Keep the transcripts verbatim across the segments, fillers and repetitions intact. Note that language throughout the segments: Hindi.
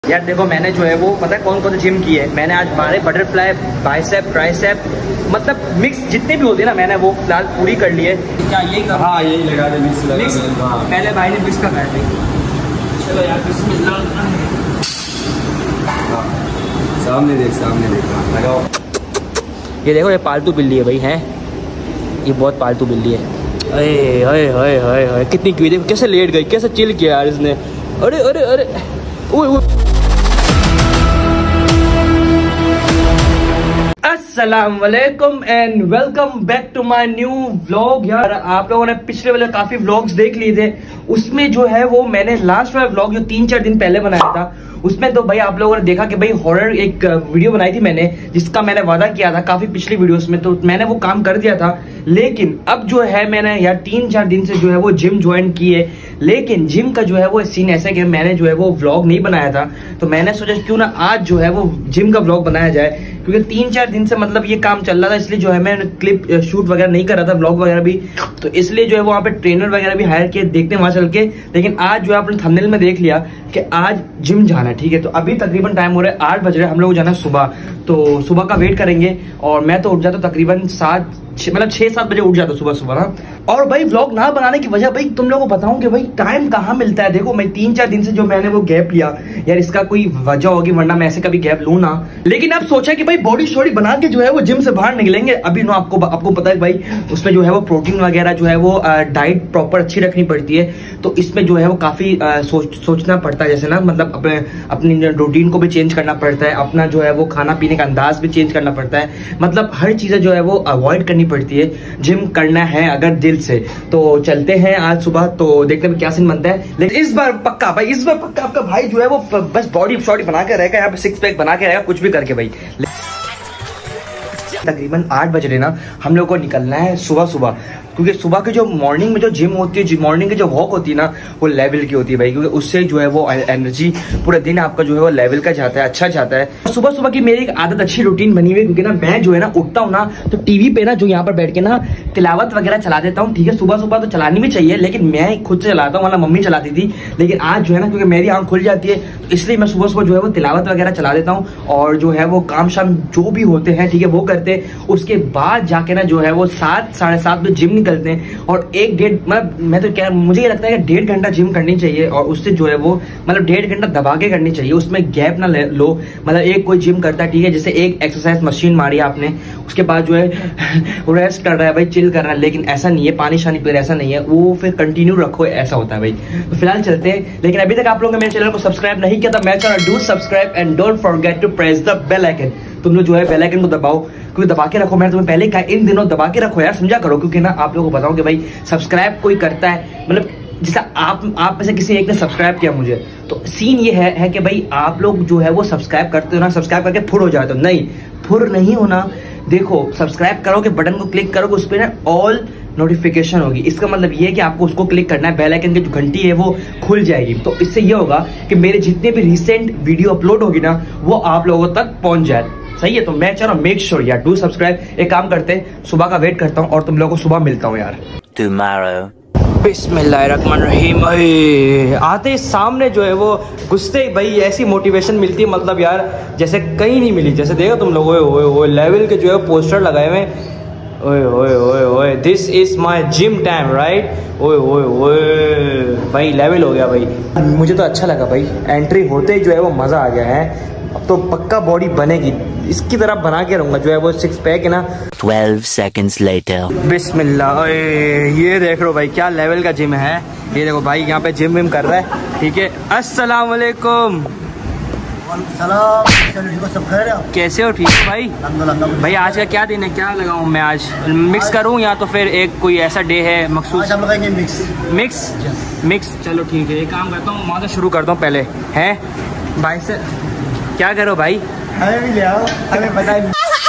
यार देखो मैंने जो है वो पता है कौन कौन सी जिम की है। मैंने आज बारह बटरफ्लाई, बाइसेप, ट्राइसेप, मतलब मिक्स जितने भी होते हैं ना मैंने वो फिलहाल पूरी कर ली है। क्या यही कर? हाँ यही लगा दे मिक्स लगा मिक्स। हाँ। पहले भाई ने मिक्स का कर दी। चलो यार बिस्मिल्लाह। सामने देख सामने देख लगाओ। ये देखो ये पालतू बिल्ली है भाई, हैं ये बहुत पालतू बिल्ली है। अरे अरे अरे अरे अरे कितनी क्यों देखो कैसे लेट गई, कैसे चिल किया यार इसने। अरे अरे अरे ओए ओए। अस्सलाम वालेकुम and welcome back to my new vlog. यार आप लोगों ने पिछले वाले काफी व्लॉग्स देख लिए थे, उसमें जो है वो मैंने लास्ट वाला व्लॉग जो तीन चार दिन पहले बनाया था उसमें तो भाई आप लोगों ने देखा कि भाई हॉरर एक वीडियो बनाई थी मैंने, जिसका मैंने वादा किया था काफी पिछली वीडियोस में, तो मैंने वो काम कर दिया था। लेकिन अब जो है मैंने यार तीन चार दिन से जो है वो जिम ज्वाइन की है, लेकिन जिम का जो है वो सीन ऐसा है कि मैंने जो है वो व्लॉग नहीं बनाया था, तो मैंने सोचा क्यों ना आज जो है वो जिम का व्लॉग बनाया जाए, क्योंकि तीन चार दिन से मतलब ये काम चल रहा था, इसलिए जो है मैं क्लिप शूट वगैरह नहीं कर रहा था, व्लॉग वगैरह भी, तो इसलिए जो है वहाँ पे ट्रेनर वगैरह भी हायर किए देखते हैं वहां चल के। लेकिन आज जो है अपने थंबनेल में देख लिया कि आज जिम जाना है, ठीक है। तो अभी तकरीबन टाइम हो रहा है आठ बज रहे हैं, हम लोग जाना है सुबह, तो सुबह का वेट करेंगे। और मैं तो उठ जाता हूँ तकरीबन सात मतलब छह सात बजे उठ जाता सुबह सुबह ना। और भाई व्लॉग ना बनाने की वजह भाई तुम लोगों को बताऊं कि भाई टाइम कहाँ मिलता है। देखो मैं तीन चार दिन से जो मैंने वो गैप लिया यार, इसका कोई वजह होगी, वरना मैं ऐसे कभी गैप लूं ना। लेकिन अब सोचा कि भाई बॉडी शॉडी बना के जो है वो जिम से बाहर निकलेंगे। अभी ना आपको आपको पता है भाई उसमें जो है वो प्रोटीन वगैरह जो है वो डाइट प्रॉपर अच्छी रखनी पड़ती है, तो इसमें जो है वो काफी सोच सोचना पड़ता है, जैसे ना मतलब अपने अपनी रूटीन को भी चेंज करना पड़ता है, अपना जो है वो खाना पीने का अंदाज भी चेंज करना पड़ता है, मतलब हर चीजें जो है वो अवॉइड करनी पड़ती है। जिम करना है अगर दिल से तो चलते हैं आज सुबह, तो देखते हैं क्या सीन बनता है। लेकिन इस बार पक्का भाई, इस बार पक्का आपका भाई जो है वो बस बॉडी शॉडी बना के रहेगा, यहाँ पे सिक्स पैक बना के रहेगा, कुछ भी करके भाई। तकरीबन आठ बज रहे ना, हम लोग को निकलना है सुबह सुबह, क्योंकि सुबह के जो मॉर्निंग में जो जिम होती है, मॉर्निंग की जो वॉक होती है ना, वो लेवल की होती है भाई, क्योंकि उससे जो है वो एनर्जी पूरे दिन आपका जो है वो लेवल का जाता है, अच्छा जाता है। सुबह सुबह की मेरी एक आदत अच्छी रूटीन बनी हुई है, क्योंकि ना मैं जो है ना उठता हूँ ना तो टीवी पे ना जो यहाँ पर बैठ के ना तिलावत वगैरह चला देता हूँ, ठीक है। सुबह सुबह तो चलानी भी चाहिए, लेकिन मैं खुद से चलाता हूँ, मतलब मम्मी चलाती थी, लेकिन आज जो है ना क्योंकि मेरी आंख खुल जाती है तो इसलिए मैं सुबह सुबह जो है वो तिलावत वगैरह चला देता हूँ, और जो है वो काम शाम जो भी होते हैं ठीक है वो करते हैं। उसके बाद जाके ना जो है वो सात साढ़े सात बजे जिम निकलते हैं, और एक डेढ़ मतलब मैं तो क्या मुझे ये लगता है कि डेढ़ घंटा जिम करनी चाहिए, और उससे जो है वो मतलब डेढ़ घंटा दबा के करनी चाहिए, उसमें गैप ना लो। मतलब एक कोई जिम करता है ठीक है, जैसे एक एक्सरसाइज मशीन मारी आपने, उसके बाद जो है रेस्ट कर रहा है भाई, चिल कर रहा है, लेकिन ऐसा नहीं है, पानी शानी पी ऐसा नहीं है, वो फिर कंटिन्यू रखो, ऐसा होता है भाई। तो फिलहाल चलते हैं, लेकिन अभी तक आप लोगों ने मेरे चैनल को सब्सक्राइब नहीं किया तो मैं channel do subscribe and don't forget to press the bell icon. तुम लोग जो है बेल आइकन को दबाओ, क्योंकि दबा के रखो, मैंने तुम्हें पहले कहा इन दिनों दबा के रखो यार, समझा करो, क्योंकि ना आप लोगों को बताऊं कि भाई सब्सक्राइब कोई करता है, मतलब जैसा आप आप में से किसी एक ने सब्सक्राइब किया मुझे, तो सीन ये है, है कि भाई आप लोग जो है वो सब्सक्राइब करते हो ना, सब्सक्राइब करके फुर हो जाते हो, नहीं फुर नहीं होना। देखो सब्सक्राइब करोगे, बटन को क्लिक करोगे, उस पर ना ऑल नोटिफिकेशन होगी, इसका मतलब ये है कि आपको उसको क्लिक करना है, बेल आइकन की जो घंटी है वो खुल जाएगी, तो इससे ये होगा कि मेरे जितने भी रिसेंट वीडियो अपलोड होगी ना वो आप लोगों तक पहुंच जाए, सही है। तो मैं चाह रहा हूँ मेक श्योर यार डू सब्सक्राइब। एक काम करते हैं, सुबह का वेट करता हूँ और तुम लोगों को सुबह मिलता हूँ यार। Tomorrow. बिस्मिल्लाहिर्रहमानिर्रहीम। आते सामने जो है वो घुसते भाई ऐसी मोटिवेशन मिलती है, मतलब यार जैसे कहीं नहीं मिली, जैसे देखो तुम लोग ओए ओए लेवल के जो है पोस्टर लगाए हुए, ओए ओए ओए ओए this is my gym time right, ओए ओए ओए भाई लेवल हो गया भाई। मुझे तो अच्छा लगा भाई, एंट्री होते ही जो है वो मज़ा आ गया है, अब तो पक्का बॉडी बनेगी, इसकी तरह बना के रहूंगा, जो है वो सिक्स पैक है ना। Twelve seconds later. बिस्मिल्लाह, ये देख लो भाई क्या लेवल का जिम है, ये देखो भाई यहाँ पे जिम विम कर रहा है, ठीक है। अस्सलाम वालेकुम। सब खैर है? कैसे हो? ठीक है भाई। भाई आज का क्या दिन है, क्या लगाऊं मैं आज, मिक्स करूं या तो फिर एक कोई ऐसा डे है मखसूस? आज हम लगाएंगे मिक्स। मिक्स मिक्स चलो ठीक है, एक काम करता हूँ वहाँ से शुरू करता हूँ पहले, हैं भाई से क्या करो भाई, हमें भी ले आओ, हमें बताइए।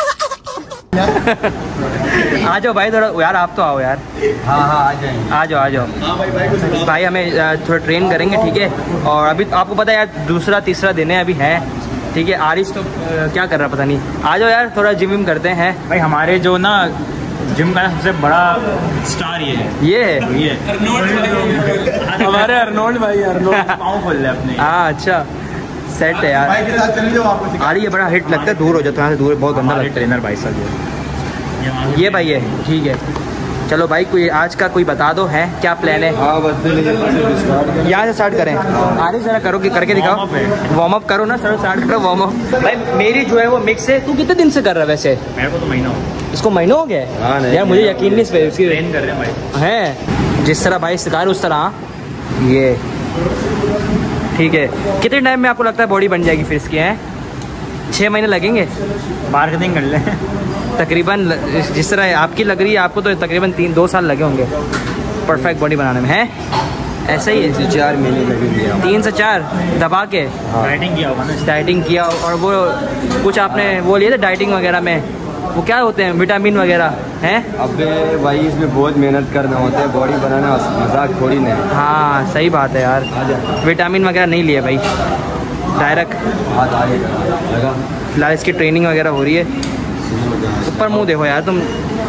आ जाओ भाई थोड़ा यार, आप तो आओ यार। हाँ हाँ आ जाएंगे, आ जाओ आ जाओ। हाँ भाई भाई, भाई हमें थोड़ा ट्रेन करेंगे ठीक है, और अभी तो आपको पता है यार दूसरा तीसरा दिन है अभी है, ठीक है। आरिश तो क्या कर रहा पता नहीं, आ जाओ यार थोड़ा जिम विम करते हैं। भाई हमारे जो ना जिम का सबसे बड़ा स्टार ये है, ये है ये हमारे अर्नोल्ड भाई, अर्नोल्ड पाँव खोल ले अपने। हाँ अच्छा सेट है यार। भाई के साथ चल जाओ आपको। आ रही है, बड़ा हिट लगता है, दूर हो जाता है, दूर बहुत गंदा लगता है। ट्रेनर भाई साहब ये भाई है, ठीक है। चलो भाई, कोई आज का कोई बता दो है क्या प्लान है? हाँ बस यहाँ से स्टार्ट करें। आगे जरा करो कि करके दिखाओ, वार्म अप करो ना सर, स्टार्ट करो वार्म अप। भाई मेरी जो है वो मिक्स है। तू कितने दिन से कर रहा है वैसे? मेरे को तो महीना हो इसको महीनों हो गया हाँ, है नहीं, यार, मुझे यकीन नहीं इस पे उसकी ट्रेन कर रहे हैं भाई है। जिस तरह भाई सिखा रहे उस तरह ये ठीक है। कितने टाइम में आपको लगता है बॉडी बन जाएगी फिर इसकी? है छः महीने लगेंगे मार्केटिंग कर लें तकरीबन। जिस तरह आपकी लग रही है, आपको तो तकरीबन तीन दो साल लगे होंगे परफेक्ट बॉडी बनाने में, है ऐसा ही है? चार महीने लगेंगे। तीन से चार दबा के राइडिंग किया होगा ना। डाइटिंग किया, और वो कुछ आपने वो लिए थे डाइटिंग वगैरह में, वो क्या होते हैं विटामिन वगैरह हैं? अबे भाई इसमें बहुत मेहनत करना होता है, बॉडी बनाना मजाक थोड़ी ना है। हाँ सही बात है यार, विटामिन वगैरह नहीं लिए भाई, डायरेक्ट हाथ आगे कर, लगा फिलहाल इसकी ट्रेनिंग वगैरह हो रही है। ऊपर मुंह देखो यार तुम।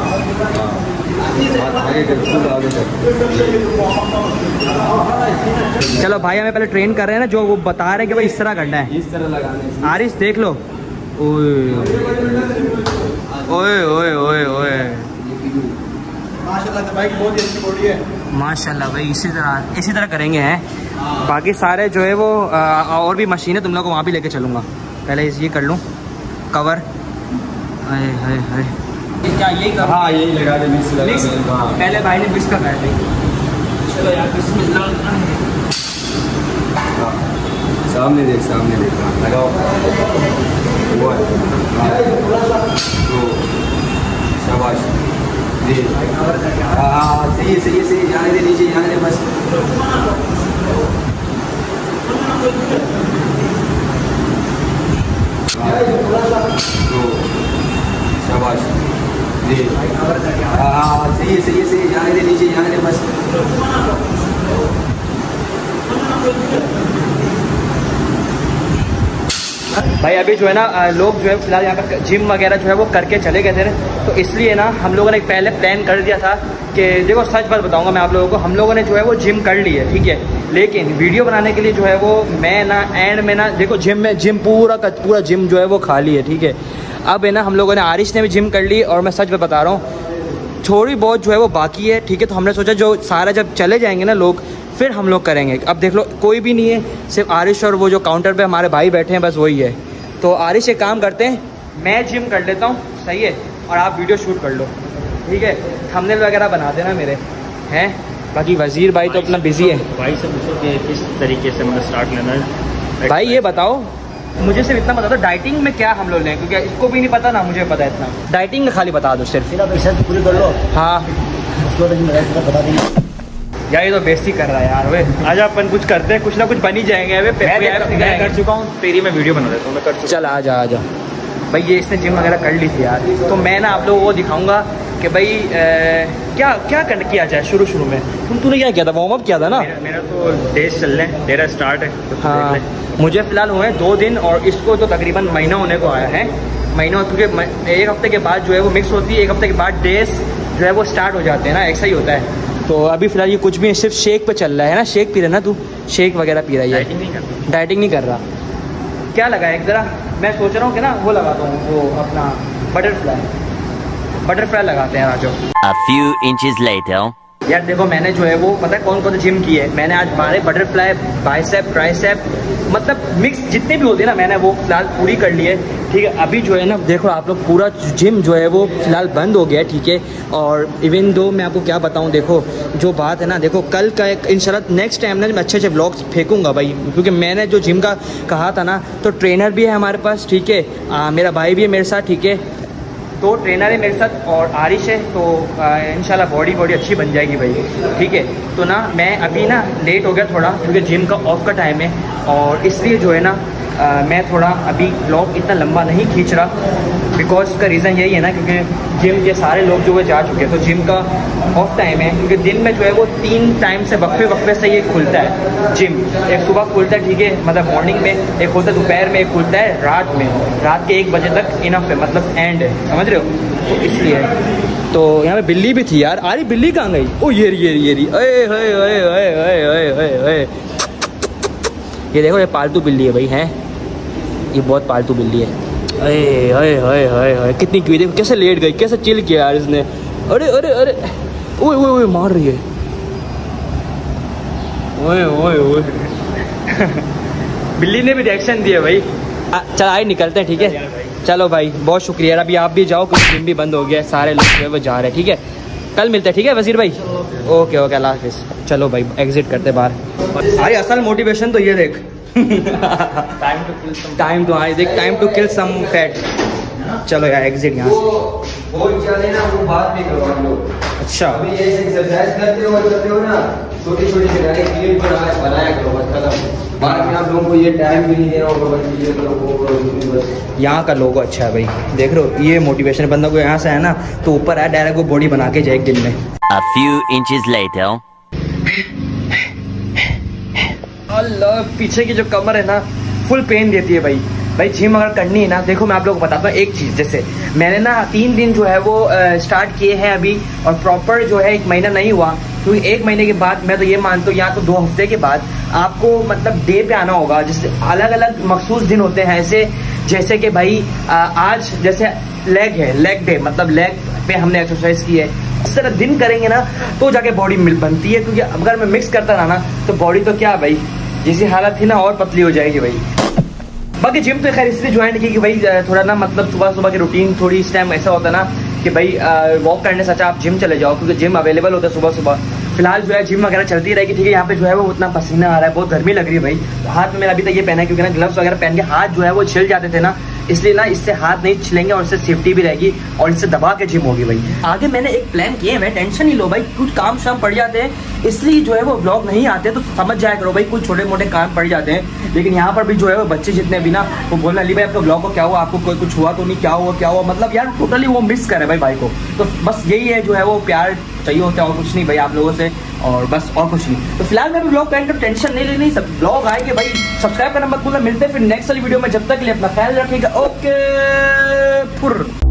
हाथ आगे कर, फुल आगे कर। चलो भाई हमें पहले ट्रेन कर रहे हैं ना, जो वो बता रहे हैं कि भाई इस तरह करना है। इस तरह लगाने आरिश देख लो, ओए ओए ओए ओए ओए माशाल्लाह भाई बहुत ही अच्छी बॉडी है। माशाल्लाह भाई, इसी तरह इसी तरह करेंगे हैं। बाकी सारे जो है वो आ, और भी मशीन है, तुम लोग को वहाँ भी लेके चलूँगा। पहले ये कर लूँ कवर। हाय हाय हाय, क्या यही कर? हाँ यही लगा दे, मिक्स लगा मिक्स? दे। हाँ पहले भाई ने मिक्स करना है। चलो यार बिस्मिल्लाह। हाँ, सामने देख, सामने देख, हाँ, लगाओ। वो है, हाँ, तो शाबाश दे। हाँ हाँ सही है, सही है, सही है, जाने दे, नीचे जाने दे बस। तो शाबाश दे। हाँ हाँ सही है, सही है, सही है, जाने दे, नीचे जाने दे बस। भाई अभी जो है ना लोग जो है फिलहाल यहाँ पर जिम वगैरह जो है वो करके चले गए थे, तो इसलिए ना हम लोगों ने पहले प्लान कर दिया था कि देखो सच बात बताऊंगा मैं आप लोगों को, हम लोगों ने जो है वो जिम कर ली है, ठीक है, लेकिन वीडियो बनाने के लिए जो है वो मैं ना एंड में ना देखो जिम में जिम पूरा का पूरा जिम जो है वो खाली है, ठीक है। अब है ना हम लोगों ने, आरिश ने भी जिम कर ली, और मैं सच में बता रहा हूँ थोड़ी बहुत जो है वो बाकी है, ठीक है। तो हमने सोचा जो सारा जब चले जाएंगे ना लोग, फिर हम लोग करेंगे। अब देख लो कोई भी नहीं है, सिर्फ आरिश और वो जो काउंटर पे हमारे भाई बैठे हैं, बस वही है। तो आरिश एक काम करते हैं, मैं जिम कर लेता हूँ, सही है, और आप वीडियो शूट कर लो, ठीक है, थंबनेल वगैरह बना देना मेरे, हैं। बाकी वजीर भाई तो अपना बिजी है। भाई से पूछो कि किस तरीके से मतलब स्टार्ट लेना है। भाई ये बताओ, मुझे सिर्फ इतना बता दो डाइटिंग में क्या हम लोग लें, क्योंकि इसको भी नहीं पता ना मुझे पता है इतना। डाइटिंग में खाली बता दो सिर्फ। पूरी कर लो। हाँ उसको बता देंगे यार, ये तो बेइज्जती कर रहा है यार। वे आज अपन कुछ करते हैं, कुछ ना कुछ बन ही जाएंगे। वे मैं, मैं कर चुका हूँ, तेरी मैं वीडियो बना देता हूँ, मैं कर चुका। चल आ जा आ जा भाई, ये इसने जिम वगैरह कर ली थी यार, तो मैं ना आप लोगों को दिखाऊंगा कि भाई ए, क्या क्या कर किया जाए शुरू शुरू में। तुम तूने क्या किया था, वार्म अप किया था ना? मेरा, मेरा तो डेज चल रहे हैं, तेरा स्टार्ट है तो हाँ, मुझे फिलहाल हुए हैं दो दिन, और इसको तो तकरीबन महीना होने को आया है। महीना, क्योंकि एक हफ्ते के बाद जो है वो मिक्स होती है, एक हफ्ते के बाद डेज जो है वो स्टार्ट हो जाते हैं ना, ऐसा ही होता है। तो अभी फिलहाल ये कुछ भी सिर्फ शेक पे चल रहा है ना, शेक पी रहा है ना तू, शेक वगैरह पी रहा है। डाइटिंग नहीं करता, डाइटिंग नहीं कर रहा। क्या लगा एक ज़रा, मैं सोच रहा हूँ कि ना वो लगाता हूँ, वो अपना बटरफ्लाई बटरफ्लाई लगाते हैं राजो। A few inches later. यार देखो मैंने जो है वो पता है कौन कौन सा जिम की है मैंने आज, बारह बटरफ्लाई, बाइसेप, ट्राइसेप, मतलब मिक्स जितने भी होते हैं ना, मैंने वो फिलहाल पूरी कर ली है, ठीक है। अभी जो है ना देखो आप लोग, पूरा जिम जो है वो फिलहाल बंद हो गया है, ठीक है। और इवन दो मैं आपको क्या बताऊं, देखो जो बात है ना, देखो कल का एक इंशाल्लाह नेक्स्ट टाइम ना मैं अच्छे अच्छे व्लॉग्स फेंकूंगा भाई, क्योंकि मैंने जो जिम का कहा था ना, तो ट्रेनर भी है हमारे पास, ठीक है, मेरा भाई भी है मेरे साथ, ठीक है, तो ट्रेनर है मेरे साथ और आरिश है, तो इंशाल्लाह बॉडी बॉडी अच्छी बन जाएगी भाई, ठीक है। तो ना मैं अभी ना लेट हो गया थोड़ा, क्योंकि जिम का ऑफ का टाइम है, और इसलिए जो है ना आ, मैं थोड़ा अभी ब्लॉग इतना लंबा नहीं खींच रहा, बिकॉज का रीज़न यही है ना, क्योंकि जिम के सारे लोग जो है जा चुके हैं, तो जिम का ऑफ टाइम है, क्योंकि दिन में जो है वो तीन टाइम से वक्फे वक्फे से ये खुलता है जिम। एक सुबह खुलता है, ठीक है, मतलब मॉर्निंग में, एक होता है दोपहर में, एक खुलता है रात में, रात के एक बजे तक इनफ है, मतलब एंड है, समझ रहे हो, तो इसलिए। तो यहाँ पे बिल्ली भी थी यार, अरे बिल्ली कहाँ गई? ओ ये रही ये रही ये रही, ओए ओए ओए ओए ओए ओए ओए, ये देखो ये पालतू बिल्ली है भाई, हैं ये बहुत पालतू बिल्ली है। अरे अरे अरे अरे अरे कितनी क्यूट है, कैसे लेट गई, कैसे चिल किया यार इसने। अरे अरे अरे ओए ओए ओए मार रही है, ओए ओए ओए बिल्ली ने भी रिएक्शन दिया भाई। चल आए निकलते हैं, ठीक है। चलो भाई बहुत शुक्रिया, अभी आप भी जाओ क्योंकि जिम भी बंद हो गया है, सारे लोग जो है वो जा रहे हैं, ठीक है। कल मिलते हैं, ठीक है वजीर भाई। ओके ओके अल्लाह हाफिज़। चलो भाई एग्जिट करते बाहर। भाई असल मोटिवेशन तो ये देख, time to kill some time to I देख time to kill some fat. चलो यार एग्जिट यहाँ से। वो चले ना वो बात नहीं करो हम लोग। अच्छा अभी ये एक्सरसाइज करते हो करते हो ना, छोटी छोटी जगह क्लियर बनाया बनाया करो बस खत्म। बाकी आप लोगों को ये टाइम भी नहीं देना होगा बस ये करो वो करो बस। यहाँ का लोगो अच्छा है भाई, देख रहे हो ये मोटिवेशन बंदा को यहाँ से है ना तो ऊपर है डायरेक्ट वो बॉडी बना के जाए एक दिन में। A few inches later. अल्लाह पीछे की जो कमर है ना फुल पेन देती है भाई। भाई जिम अगर करनी है ना, देखो मैं आप लोगों को बताता हूँ एक चीज़। जैसे मैंने ना तीन दिन जो है वो स्टार्ट किए हैं अभी, और प्रॉपर जो है एक महीना नहीं हुआ, क्योंकि तो एक महीने के बाद मैं तो ये मानता हूँ या तो दो हफ्ते के बाद आपको मतलब डे पे आना होगा। जैसे अलग अलग मखसूस दिन होते हैं ऐसे, जैसे कि भाई आज जैसे लेग है, लेग डे मतलब लेग पे हमने एक्सरसाइज की है, इस तरह दिन करेंगे ना तो जाके बॉडी मिल बनती है। क्योंकि अगर मैं मिक्स करता रहा ना तो बॉडी तो क्या भाई जैसी हालत थी ना और पतली हो जाएगी भाई। बाकी जिम तो खैर इसलिए ज्वाइन की कि भाई थोड़ा ना मतलब सुबह सुबह की रूटीन थोड़ी इस टाइम ऐसा होता है ना कि भाई वॉक करने से अच्छा आप जिम चले जाओ, क्योंकि जिम अवेलेबल होता है सुबह सुबह। फिलहाल जो है जिम वगैरह चलती रहेगी, ठीक है। यहाँ पे जो है वो उतना पसीना आ रहा है, बहुत गर्मी लग रही है भाई। तो हाथ में मेरा अभी तक ये पहना है क्योंकि ना ग्लव्स वगैरह पहन के हाथ जो है वो छिल जाते थे ना, इसलिए ना इससे हाथ नहीं छिलेंगे और इससे सेफ्टी भी रहेगी और इससे दबा के जिम होगी भाई। आगे मैंने एक प्लान किए हैं, टेंशन नहीं लो भाई, कुछ काम शाम पड़ जाते हैं इसलिए जो है वो व्लॉग नहीं आते, तो समझ जाया करो भाई, कुछ छोटे मोटे काम पड़ जाते हैं। लेकिन यहाँ पर भी जो है वो बच्चे जितने भी ना वो बोलना अली भाई आपका व्लॉग को क्या हुआ, आपको कोई कुछ हुआ तो नहीं, क्या हुआ क्या हुआ, मतलब यार टोटली वो मिस करे भाई भाई को। तो बस यही है जो है वो प्यार चाहिए होता है और कुछ नहीं भाई आप लोगों से, और बस और कुछ नहीं। तो फिलहाल मैं भी व्लॉग करने का टेंशन नहीं लेनी, सब व्लॉग आएंगे भाई। सब्सक्राइब करना मत भूलना, मिलते हैं फिर नेक्स्ट वाली वीडियो में, जब तक के लिए अपना ख्याल रखिएगा। ओके।